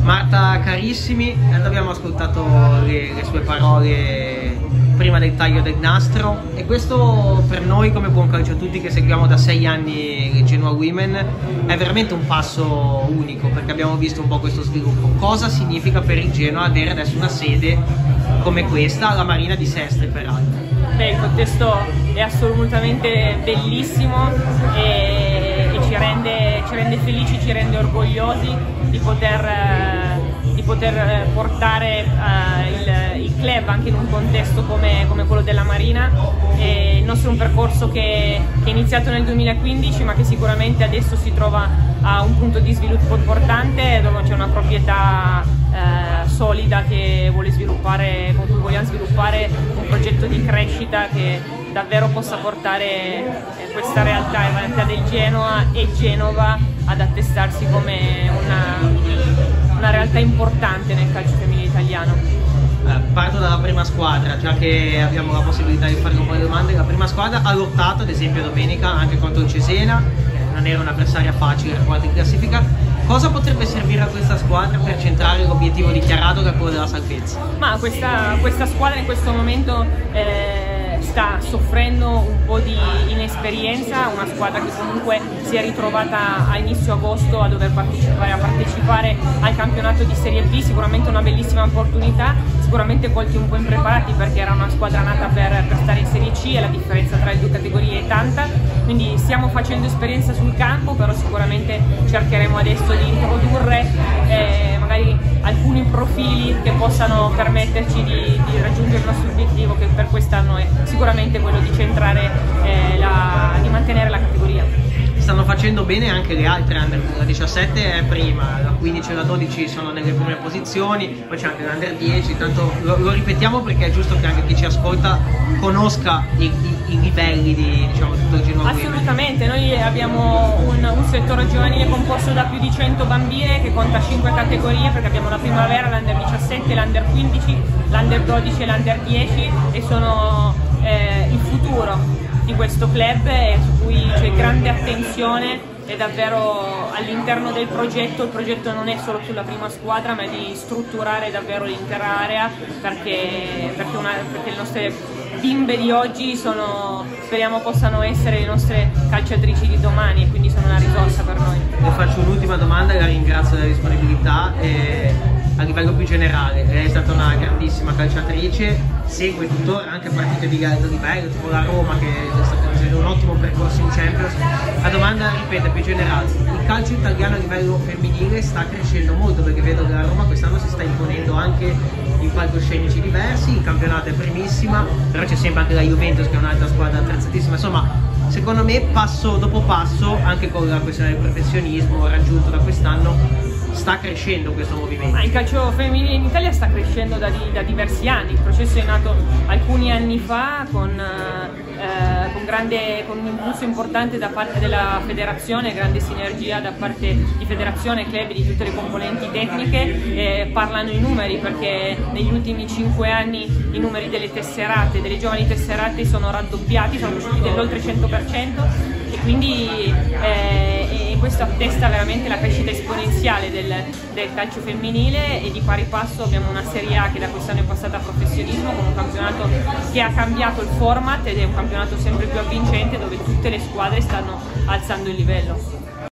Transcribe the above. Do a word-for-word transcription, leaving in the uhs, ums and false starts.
Marta carissimi, eh, abbiamo ascoltato le, le sue parole prima del taglio del nastro, e questo per noi come Buon Calcio a Tutti, che seguiamo da sei anni il Genoa Women, è veramente un passo unico, perché abbiamo visto un po' questo sviluppo. Cosa significa per il Genoa avere adesso una sede come questa, alla Marina di Sestri peraltro? Beh, il contesto è assolutamente bellissimo e, e ci, rende, ci rende felici, ci rende orgogliosi di poter, eh, di poter portare eh, il, il club anche in un contesto come, come quello della Marina. E il nostro è un percorso che, che è iniziato nel duemilaquindici, ma che sicuramente adesso si trova a un punto di sviluppo importante, dove c'è una proprietà eh, solida che vuole sviluppare, con cui vogliamo sviluppare un progetto di crescita che davvero possa portare eh, questa realtà, la realtà del Genoa e Genova, ad attestarsi come una, una realtà importante nel calcio femminile italiano. Eh, parto dalla prima squadra, già che abbiamo la possibilità di fare un po' di domande. La prima squadra ha lottato, ad esempio domenica, anche contro il Cesena, non era un'avversaria facile, era quarta in classifica. Cosa potrebbe servire a questa squadra per centrare l'obiettivo dichiarato, che è quello della salvezza? Ma questa, questa squadra in questo momento eh, sta soffrendo un po' di inesperienza, una squadra che comunque si è ritrovata a inizio agosto a dover partecipare, a partecipare al campionato di Serie B, sicuramente una bellissima opportunità, sicuramente colti un po' impreparati perché era una squadra nata per, per stare in Serie C e la differenza tra le due categorie è tanta, quindi stiamo facendo esperienza sul campo, però sicuramente cercheremo adesso di introdurre eh, magari alcuni profili che possano permetterci di, di raggiungere il nostro obiettivo, che per quest'anno è sicuramente quello di centrare, eh, la, di mantenere la categoria. Stanno facendo bene anche le altre under, la diciassette è prima, la quindici e la dodici sono nelle prime posizioni, poi c'è anche l'under dieci, tanto lo, lo ripetiamo perché è giusto che anche chi ci ascolta conosca i, i, i livelli di, diciamo, tutto il Genoa. Assolutamente, noi abbiamo un, un settore giovanile composto da più di cento bambine che conta cinque categorie, perché abbiamo la primavera, l'under diciassette, l'under quindici, l'under dodici e l'under dieci, e sono eh, il futuro di questo club, e su cui c'è grande attenzione, e davvero all'interno del progetto. Il progetto non è solo sulla prima squadra, ma è di strutturare davvero l'intera area, perché, perché, una, perché le nostre bimbe di oggi sono, speriamo possano essere le nostre calciatrici di domani, e quindi sono una risorsa per noi. Le faccio un'ultima domanda e la ringrazio della disponibilità. E a livello più generale, lei è stata una grandissima calciatrice, segue tuttora anche partite di alto livello, tipo la Roma, che sta facendo un ottimo percorso in Champions. La domanda, ripeto, è più generale: il calcio italiano a livello femminile sta crescendo molto, perché vedo che la Roma quest'anno si sta imponendo anche in palcoscenici diversi, il campionato è primissima, però c'è sempre anche la Juventus, che è un'altra squadra attrezzatissima. Insomma, secondo me passo dopo passo, anche con la questione del professionismo raggiunto da quest'anno, sta crescendo questo movimento. Ma il calcio femminile in Italia sta crescendo da, di, da diversi anni. Il processo è nato alcuni anni fa con, eh, con, grande, con un impulso importante da parte della federazione, grande sinergia da parte di federazione, club e di tutte le componenti tecniche. Eh, parlano i numeri, perché negli ultimi cinque anni i numeri delle tesserate, delle giovani tesserate, sono raddoppiati, sono cresciuti dell'oltre cento per cento, e quindi eh, e questo attesta veramente la crescita esponenziale del, del calcio femminile. E di pari passo abbiamo una Serie A che da quest'anno è passata a professionismo, con un campionato che ha cambiato il format ed è un campionato sempre più avvincente, dove tutte le squadre stanno alzando il livello.